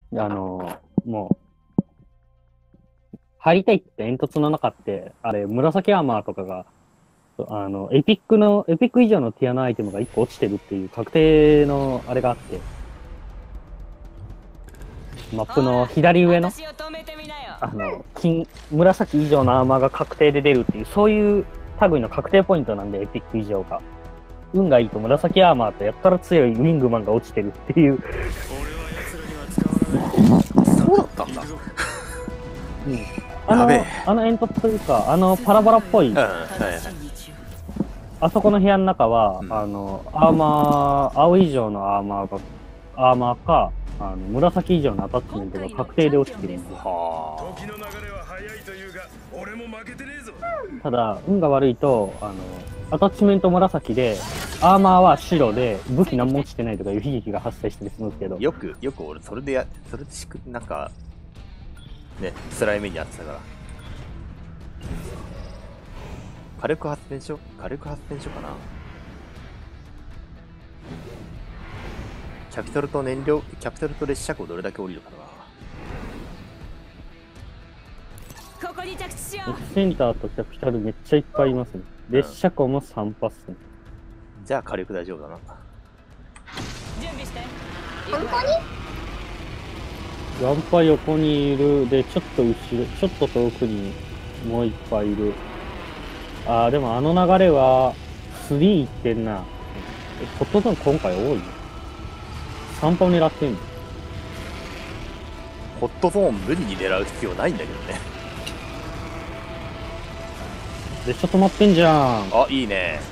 もう、入りたいって煙突の中って、あれ、紫アーマーとかが、エピック以上のティアのアイテムが1個落ちてるっていう確定のあれがあって、マップの左上の、紫以上のアーマーが確定で出るっていう、そういう類の確定ポイントなんで、エピック以上が。運がいいと紫アーマーとやったら強いウィングマンが落ちてるっていう。 そうだったんだ。 うん。あの煙突というか、パラボラっぽい、あそこの部屋の中は、 うん、 青以上のアーマーか、紫以上のアタッチメントが確定で落ちてるんですよ。ただ、運が悪いと、アタッチメント紫で、アーマーは白で、武器何も落ちてないとかいう悲劇が発生したりするんですけど。 よく俺、それでなんか、ね、辛い目にあってたから。火力発電所かな。キャピタルと列車庫どれだけ降りるかな。ここに着地しよう。センターとキャピタルめっちゃいっぱいいますね。列車庫も3パス、ね。 じゃあ火力大丈夫だな。 準備して。 本当に？ ワンパ横にいる。で、ちょっと後ろ、ちょっと遠くにもういっぱいいる。でもあの流れは、3いってんな。ホットゾーン今回多いね。3パを狙ってんの。 ホットゾーン無理に狙う必要ないんだけどね。 で、ちょっと待ってんじゃん。 あ、いいね。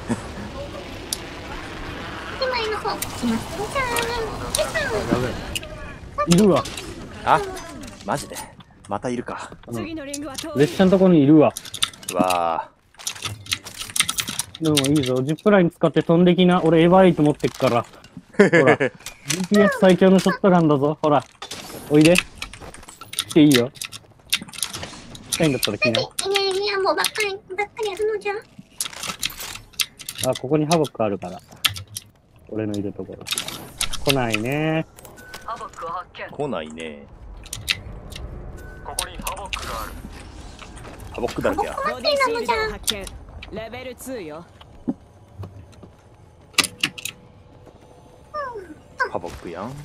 手前の方来ますね。 いるわ。 あ、マジで。またいるか。 列車のところにいるわ。 わあ。 でもいいぞ。ジップライン使って飛んできな。俺エヴァイト持ってっから。ほら。GPS 最強のショットガンだぞ。ほら。おいで。来ていいよ。来たいんだったら来な。 エネルギーもばっかりやるのじゃ。 ここにハボックあるから。俺のいるところ。来ないね。 来ないね。 ここにハボックがある。 ハボックだらけや。 ボディシールドを発見。レベル2よ。 ハボックやん。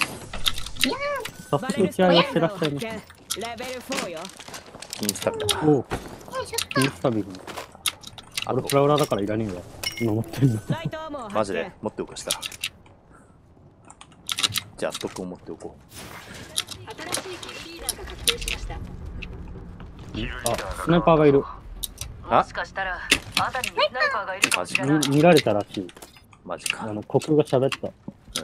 早速打ち上げしてらっしゃいます。 レベル4よ。 インスタビだ。 おう。インスタビル。俺フラウラだからいらねえわ。今持ってんの。 マジで持っておくしたら。じゃあストックを持っておこう。 スナイパーがいる。 あ、 もしかしたら辺りにスナイパーがいるかもしれない。 見られたらしい。 マジか。 コクが喋った。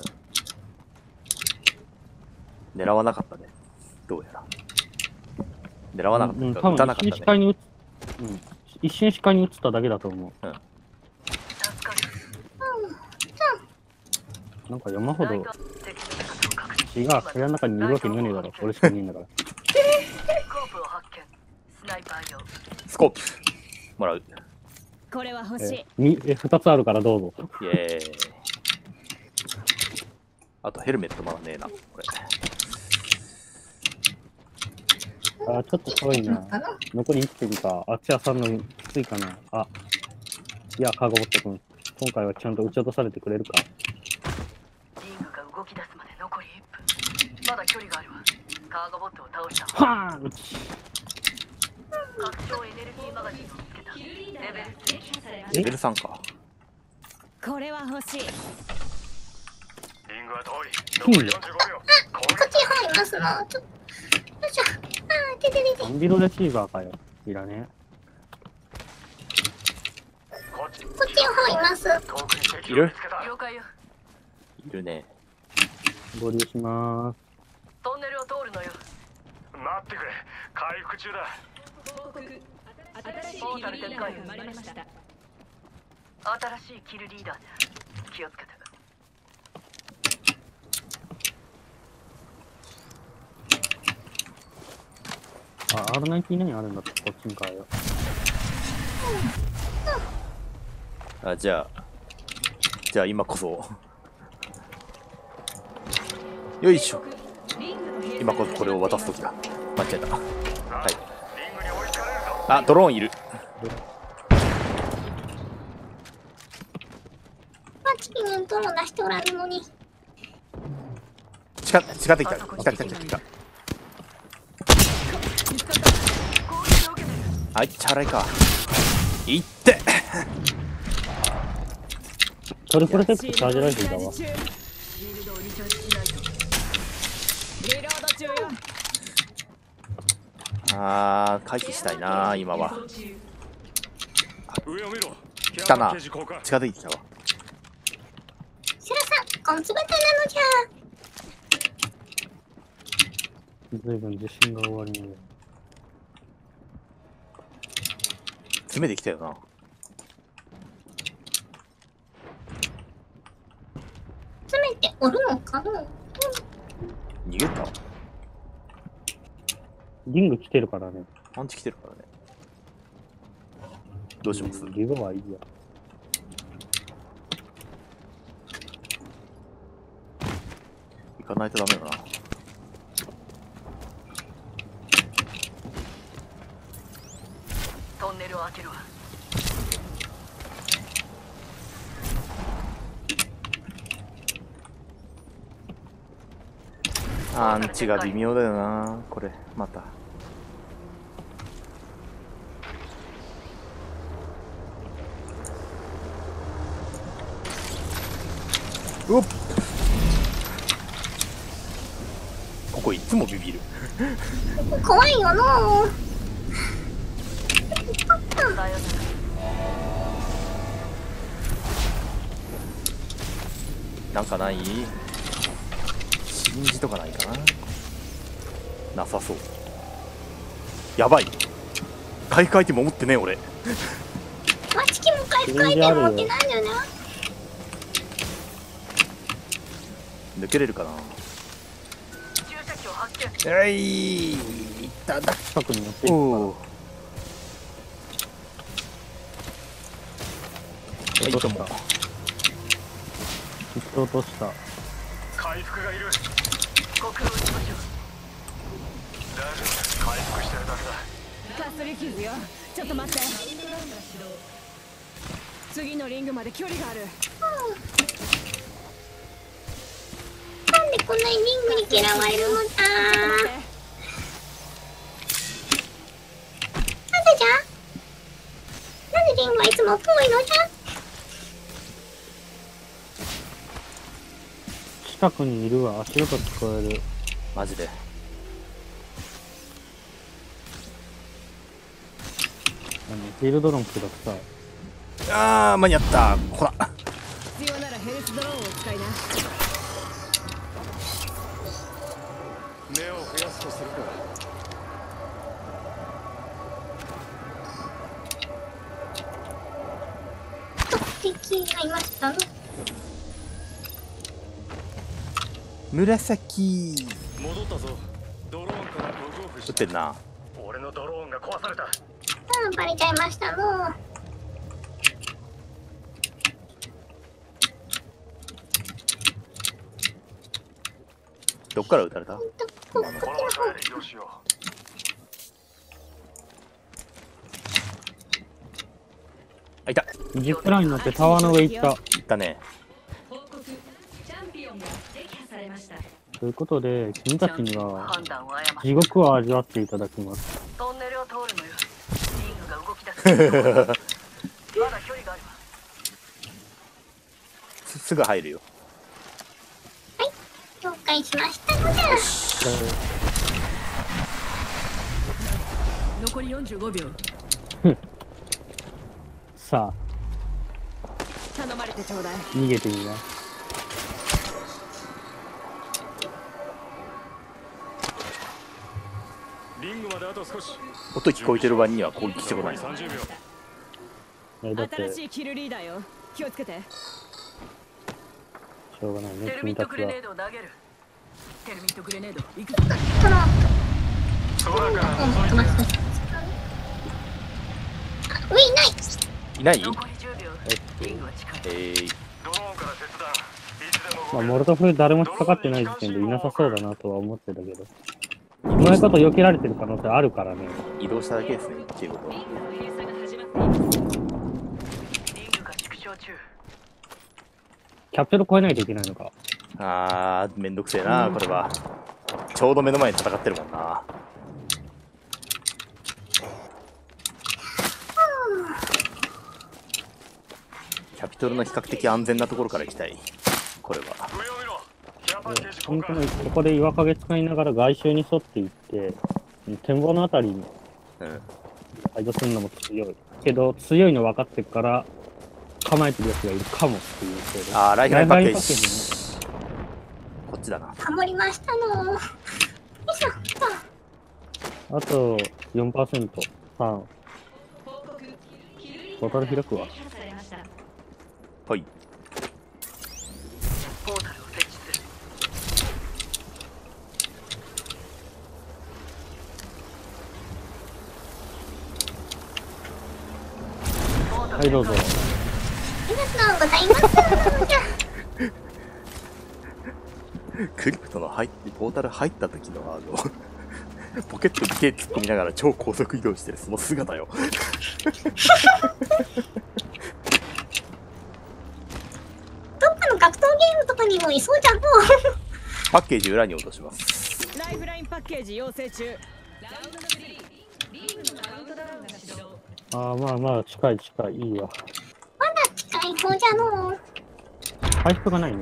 狙わなかったね。どうやら。狙わなかった。 撃たなかったね。一瞬視界に映っただけだと思う。なんか山ほど血が部屋の中にいるわけにいかねえだろ。俺しかいねえんだから。 スコープもらう。 これは欲しい。 2つあるからどうぞ。 イエーイ。あとヘルメットまだねえな、これ。 ちょっと遠いな。残り1点か。あっちは3のきついかな。いや、カーゴボット君。今回はちゃんと撃ち落とされてくれるか。 リングが動き出すまで残り1分。まだ距離があるわ。カーゴボットを倒した。 はぁ拡張エネルギーマガジンをつけた。 レベル3か。 これは欲しい。 リングは遠い。残り45秒。 こっちに入りますな。よいしょ。出て。 アンビロレシーバーかよ。いらねこっちに入ります。 いる？ 了解よ。 いるね。 合流しまーす。 トンネルを通るのよ。 待ってくれ。回復中だ。 ポータル展開生まれました。新しいキルリーダーね。気をつけて。 R99 あるんだったらこっちに変えよう。じゃあ今こそ。よいしょ。 今こそこれを渡す時だ。間違えた。はい。 リングに追いつかれるぞ。 あ、ドローンいる。 まあ、チキンにとも出しておらんのに。 近ってきた。来た。 攻撃を受けてる。 あいつチャラいか。いってトリプルテックチャージライフルだわ。 シールドをリサーチしないと。リロード中よ。 回避したいな今は。 上を見ろ。 来たな。 刑事交換。 近づいてきたわ。 シュラさん、コンツバタなのじゃ。 随分自信が終わりね。 詰めてきたよな。 詰めておるのかな。 逃げた。 リング来てるからね。 パンチ来てるからね。どうします？ リブはいいや。 行かないとダメだな。 トンネルを開けるわ。 アンチが微妙だよなこれまた。うっ、ここいつもビビる。 怖いよの。 だよね。 なんかない？シリンジとかないかな。なさそう。やばい。回復アイテム持ってねえ俺。 まあ、チキンも回復アイテム持ってないんだよね。 抜けれるかな。 注射器を発見。 いっただ。 近くに持っていくおお。 かはい、どうも。 ら。一つ落とした。 回復がいる。 呼吸をしましょう。 大丈夫。回復してるだけだ。 かすり傷よ。ちょっと待って。次のリングまで距離がある。 なんでこんなにリングに嫌われるのだ。なぜじゃ。なんでリングはいつも遠いのじゃ。 近くにいるわ。足音聞こえる。 マジで。 フィールドロンください。 間に合った。ほら。 必要ならヘルスドローンを使いな。 目を増やすとするか。 敵がいましたの。 紫。 戻ったぞ。ドローンからログオフし撃ってんな。 俺のドローンが壊された。 バレちゃいましたの。 どっから撃たれた？ こっちのこの方。 場所へ移動しよあ、いた。 ジップライン乗ってタワーの上行った。 いったね。 報告。チャンピオンが撃破されました。 ということで、君たちには判断を誤った。 地獄を味わっていただきます。 トンネルを通るのよ。リングが動き出す。まだ距離があるわ。 すぐ入るよ。 了解しましたのじゃ。 残り45秒。 さ頼まれてちょうだい。 あ、逃げてみな。 う。リングまであと少し。 音聞こえてる割には攻撃してこないな。 残り30秒。 だって、 新しいキルリーダーよ。気をつけて。 しょうがないね、 テルミ君たちはットグレネ。ードを投げる。テルミットグレネード行くぞ。 この。 空から飛覗いてばす。上いない。 いない？ 残り10秒。リングは近い。 ドローンから切断。いつでも動まあ、モルトフ誰も引っかかってない時点でいなさそうだなとは思ってたけど。うまいこと避けられてる可能性あるからね。 移動しただけですねっていうことは。 リングの閉鎖が始まっています。 リングが縮小中。 キャプチャル超えないといけないのか。 めんどくせえなこれは。ちょうど目の前で戦ってるもんな。キャピトルの比較的安全なところから行きたい。これは。 上を見ろ。ケアパッケージ交換。 本当にここで岩陰使いながら外周に沿っていって、展望のあたりにうん。 排除するのも強い。けど、強いの分かってるから、構えてるやつがいるかもっていう程度。 ライフラインパッケーライフラインパッケージ。 ジね。 こっちだな。 ハモりましたの。よいしょ。 あと 4%、3。 報告。キルリンボトル開くわ。 撃破されました。 はい。 ポータルを設置する。 はい、どうぞ。 ありがとうございます。 クリプトのポータル入った時のポケットに手突っ込みながら超高速移動してるその姿よ。 どっかの格闘ゲームとかにもいそうじゃん。 パッケージ裏に落とします。 ライフラインパッケージ要請中。 ラウンド3。リングのカウントダウンが始動。 まあ、近い、いいわ。 まだ近い方じゃの。 回復がないね。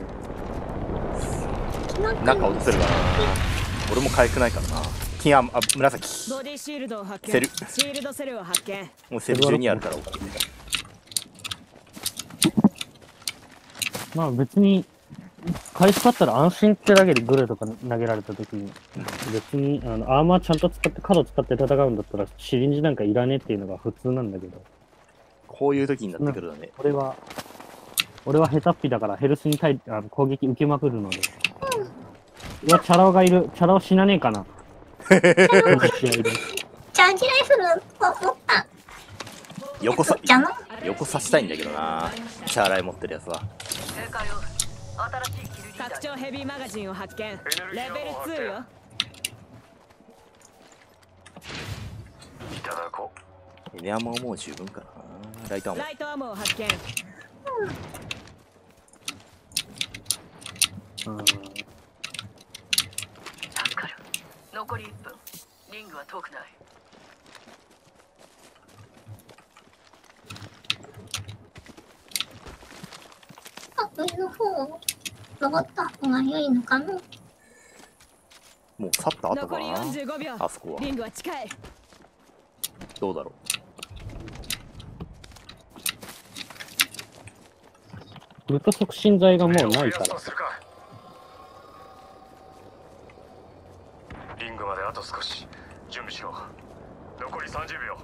なんか落とせるかな。俺も回復ないからな。紫。 ボディシールドを発見。 セルシールドセルを発見。 もうセル12あるから OK。 まあ別に、回復あったら安心ってだけでグレとか投げられたときに、別にアーマーちゃんと使って、角使って戦うんだったら、シリンジなんかいらねえっていうのが普通なんだけど、 こういう時になってくるとね。 俺は下手っぴだからヘルスに攻撃受けまくるので。うわ、チャラ男がいる。チャラ男死なねえかな。 チャージライフルを持った横さじゃの。 横刺したいんだけどな。チャーライ持ってるやつは。 正解よ。新しいキルリーダ拡ー張ヘビーマガジンを発見。レベル2よ。 いただこう。 エネアマはもう十分かな。ライトアモ。 ライトアモを発見。 助かる。残り1分。リングは遠くない。 上の方を登った方が良いのかな。 もう去った後残りかな。 45秒。 あそこはリングは近い。 どうだろウルト促進剤がもうないから増やすとするか。リングまであと少し。準備しろ。残り30秒。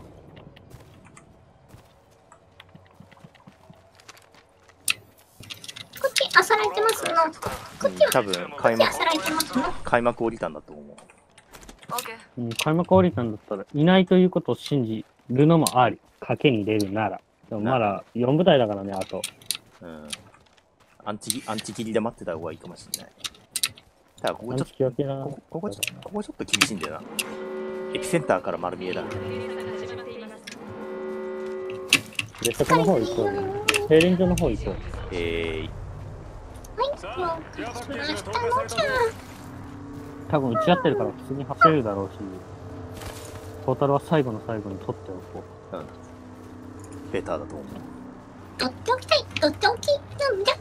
こっちあさられてますの。こう。 っちは多分開幕こっちあさられてますの。 降りたんだと思う。 オッケー。 開幕降りたんだったら、いないということを信じるのもあり。賭けに出るなら。でもまだ4部隊だからね、あと。 アンチ切りで待ってた方がいいかもしれない。ただここちょっ引き分けな。 とここちょっと厳しいんだよな。エピセンターから丸見えだ。 閉鎖が始まっています。 で、そこの方行こうね。停電所の方行こう。 はい、 さもあ、ケアパッケージが投下されたぞ。 多分打ち合ってるから普通に走れるだろうし、トータルは最後の最後に取っておこベターだと思う。 取っておきたい。取っておきなんじゃ。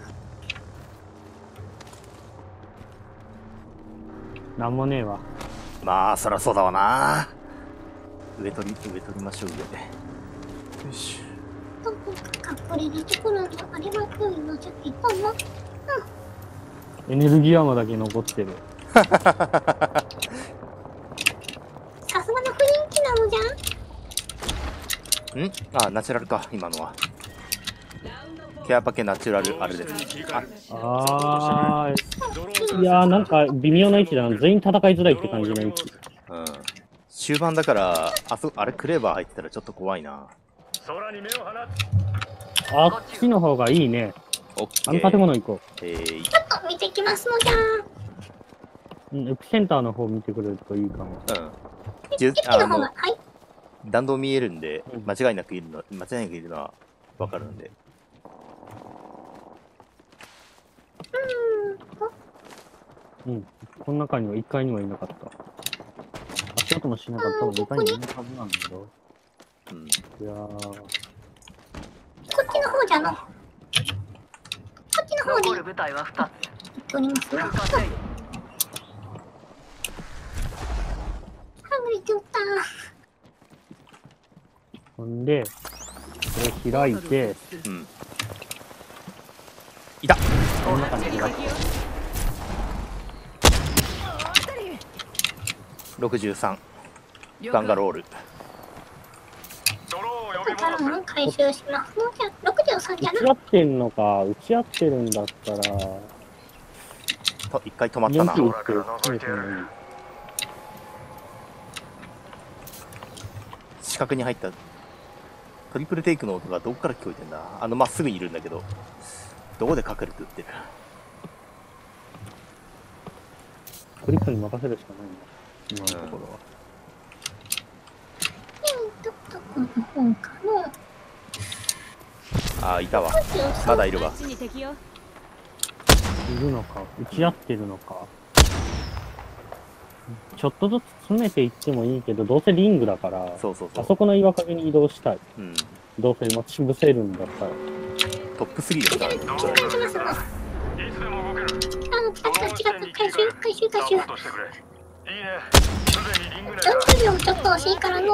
う。なんもねえわ。 まあそりゃそうだわな。上取りましょう。上で。よし。 どこか隠れるところがあれば良いのじゃけども。 エネルギーアーマーだけ残ってる。 さすがの雰囲気なのじゃ。 ナチュラルか今のは。ケアパケナチュラルあれです。 いやーなんか微妙な位置だな。全員戦いづらいって感じの位置。 終盤だからあれクレーバー入ってたらちょっと怖いな。 空に目を放つ。 あっちの方がいいね。 オッケあのー。 建物行こちょっと見てきますのじゃ。 う。エピセンターの方見てくれるといいかも。 じゅ駅の方が、はい。 弾道見えるんでうん、 間違いなくいるのはわかるんで。 うん。この中には1階にはいなかった。足音もしなかったので2階にいるはずなんだけど。 うん。 いやー。 こっちの方じゃの。こっちの方で残る部隊は2つ。 行っておりますな。は空間でぐれちゃった。 ほんで、これ開いて、 うん。いたこの中に開いて。 63。バンガロール。 ドローンを呼び頼戻す。 む、回収しますのじゃ。63じゃな。 打ち合ってんのか、打ち合ってるんだったら、 一回止まったな。 4打って詰めてもいい。 四角に入ったトリプルテイクの音がどこから聞こえてんだ。まっすぐにいるんだけど、どこで隠れて撃ってる。 クリックに任せるしかないんだ、今のところは。 どこの方かの。 ああ、いたわ。まだいるわ。 あっちに敵よ。 いるのか、打ち合ってるのか。ちょっとずつ詰めていってもいいけど、どうせリングだから、 そうそうそう。 あそこの岩陰に移動したい。 うん。 どうせ待ち伏せるんだったら。 トップ3ですからね。 紹介しますの。 いつでも動ける。 来た、回収。 サポートしてくれ。いいね。すでにリング内だ。 40秒ちょっと惜しいからの。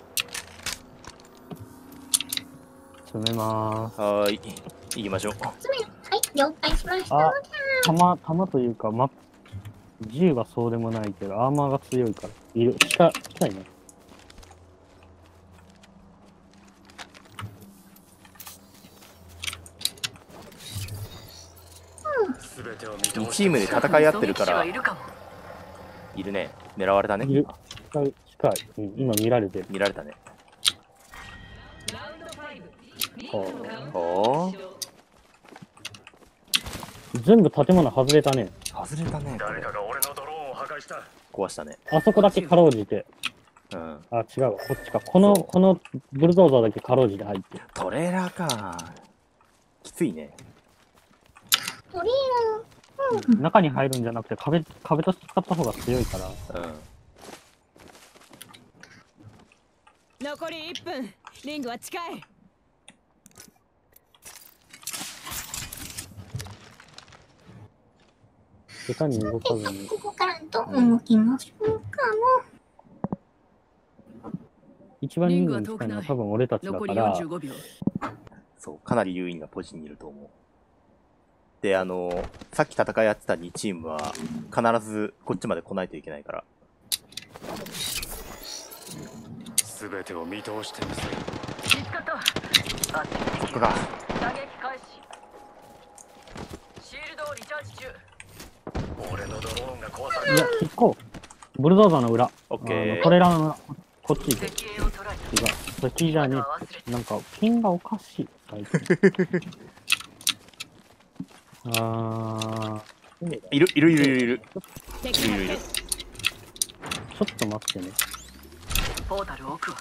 詰めまーす。 はーい。行きましょう。 詰め、はい、了解しましたのあじゃ。 弾というか、銃はそうでもないけど、アーマーが強いから。近いね。 全てを見 2チームで戦い合ってるから、 いるかも。 いるね。狙われたね。 いる。近い。うん、今見られてる。 見られたね。 ラウンド5 こおー。 う全部建物外れたね。 外れたね。これ誰かが俺のドローンを破壊した。 壊したね。 あそこだけかろうじて。 うん。 あ、違うわ。こっちか。このブルドーザーだけかろうじて入ってる。 トレーラーか。きついね。 とり中に入るんじゃなくて壁として使った方が強いから。 うん。 残り1分。リングは近い。 下手に動かずあえず、 に。 ここからと動きましょうかの。 一番人数に近いのは多分俺たちだ残りから、 45秒。 そう、かなり優位なポジにいると思う。で、さっき戦い合ってた2チームは、必ずこっちまで来ないといけないから。 全てを見通してみせる。 見つかった。あっちに敵ここか。 打撃開始。シールドをリチャージ中。 俺のドローンが壊されいや、引っこう。ブルドーザーの裏。 オッケートレーラーの裏。こっち行け。 敵兵を捉えた。 違う。敵じゃねまだ忘れえ。なんか、ピンがおかしい。最近。 いる。 敵発見。 ちょっと待ってね。 ポータル奥は。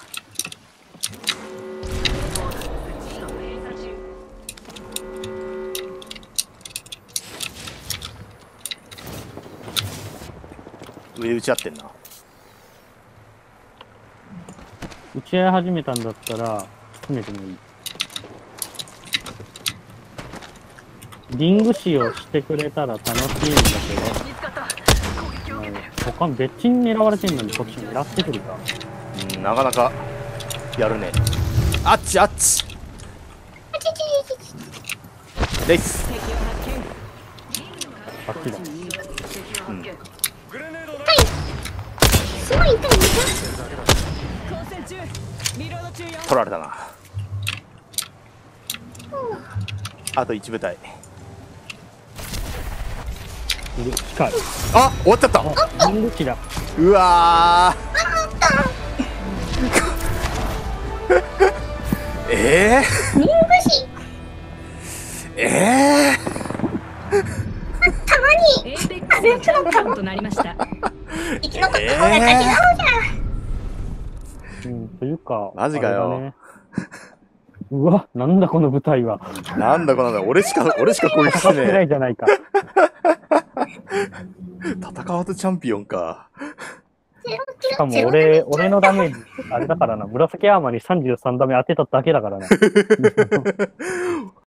ポータル設置した。 閉鎖中。 上打ち合ってんな。 打ち合い始めたんだったら、詰めてもいい。リング使用してくれたら楽しいんだけ見つかった。攻撃を受けてる。 ど、他別に狙われてんのにこっち狙ってくるか。 うん、なかなか、やるね。あっちあちちちちレイス。 敵を発見。 あっちだ。 敵を発見。 グレネードだ。 すごい痛いんだ。 交戦中。リロード中よ。 取られたな。あと1部隊。 いる近い。 あ、終わっちゃった。 あ、リング機だ。 うわー。 リングシえたまにエーペックスのチャンピオンとなりました。 生き残った方が勝ちなのじゃ。 うん、というか。 マジかよあれだね。うわ、なんだこの舞台は。 なんだこの俺しか攻撃し戦ってなてねいじゃないか。 え。戦わずチャンピオンか。 しかも俺のダメージ、あれだからな、紫アーマーに33ダメ当てただけだからな。